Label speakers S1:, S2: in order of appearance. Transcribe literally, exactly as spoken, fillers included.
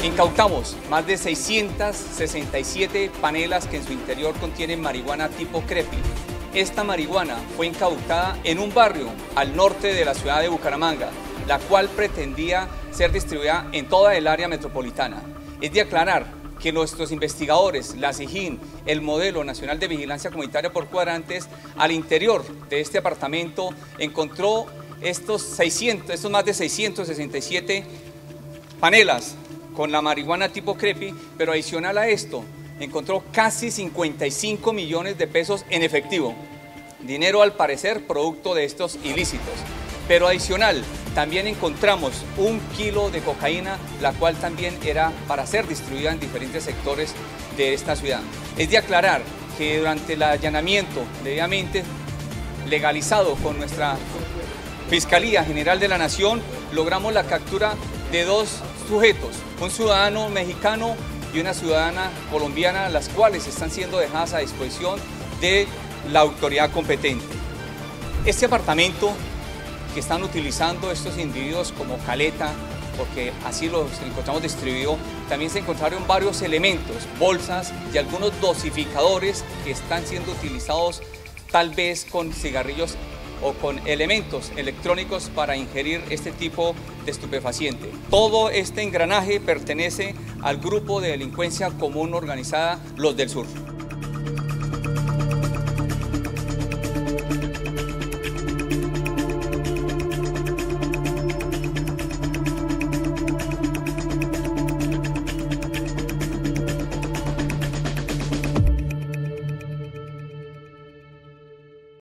S1: Incautamos más de seiscientas sesenta y siete panelas que en su interior contienen marihuana tipo Crepi. Esta marihuana fue incautada en un barrio al norte de la ciudad de Bucaramanga, la cual pretendía ser distribuida en toda el área metropolitana. Es de aclarar que nuestros investigadores, la SIGIN, el Modelo Nacional de Vigilancia Comunitaria por Cuadrantes, al interior de este apartamento encontró estos, seiscientos, estos más de seiscientas sesenta y siete panelas con la marihuana tipo Crepi, pero adicional a esto, encontró casi cincuenta y cinco millones de pesos en efectivo, dinero al parecer producto de estos ilícitos. Pero adicional, también encontramos un kilo de cocaína, la cual también era para ser distribuida en diferentes sectores de esta ciudad. Es de aclarar que durante el allanamiento debidamente legalizado con nuestra Fiscalía General de la Nación, logramos la captura de dos sujetos, un ciudadano mexicano y una ciudadana colombiana, las cuales están siendo dejadas a disposición de la autoridad competente. Este apartamento que están utilizando estos individuos como caleta, porque así los encontramos distribuido, también se encontraron varios elementos, bolsas y algunos dosificadores que están siendo utilizados tal vez con cigarrillos o con elementos electrónicos para ingerir este tipo de estupefaciente. Todo este engranaje pertenece al grupo de delincuencia común organizada Los del Sur.